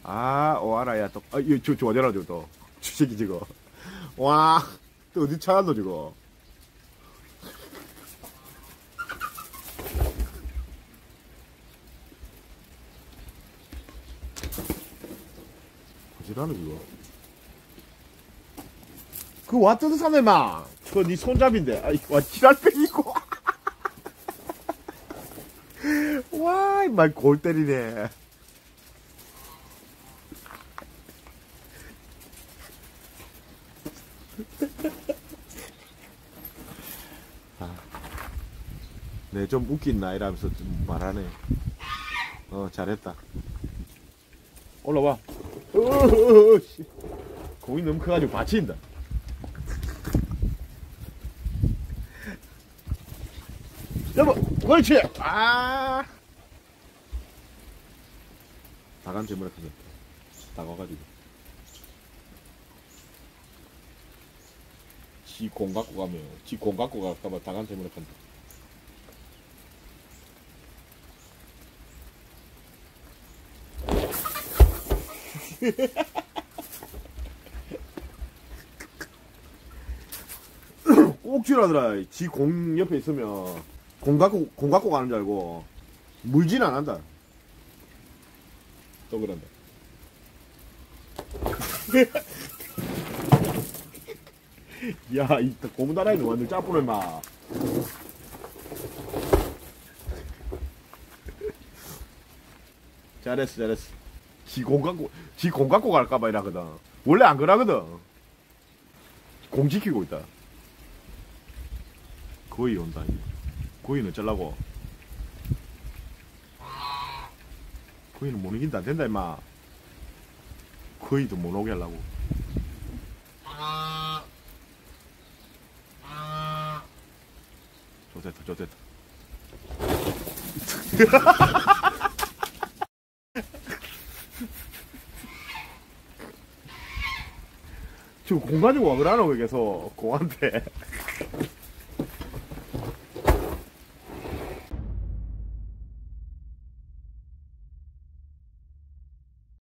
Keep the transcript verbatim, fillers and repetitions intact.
아, 오아라, 야, 또, 아, 이거, 저, 저, 어디라, 저, 또. 주식이, 지금. 와, 또 어디 찾았노, 지금. 뭐지라노, 지금. 그, 와, 뜯어사네, 마. 그거 니 손잡인데. 아이, 와, 지랄병이고. 와, 이마, 골 때리네. 아, 네, 좀 웃긴 나이라면서 좀 말하네. 어, 잘했다. 올라와. 어어어어, 씨. 공이 너무 커가지고 받친다. 여보, 그렇지! 아! 다간 재물에 크게. 다가가지고. 지 공 갖고 가면, 지 공 갖고 갈까봐 다간 재물에 간다. 꼭지라더라. 지 공 옆에 있으면 공 갖고 공 갖고 가는 줄 알고 물진 안 한다. 또 그런다. 야, 이 고무다라이는 완전 짜뿌를 마. 잘했어, 잘했어. 지 공 갖고 지 공 갖고 갈까봐 이러거든. 원래 안 그러거든. 공 지키고 있다. 거의 온다. 거의는 어쩌려고. 거의는 못 이긴다. 안 된다, 임마. 거의도 못 오게 하려고. 좋됐다, 좋됐다. 지금 공 가지고 와 그러노, 계속. 공한테.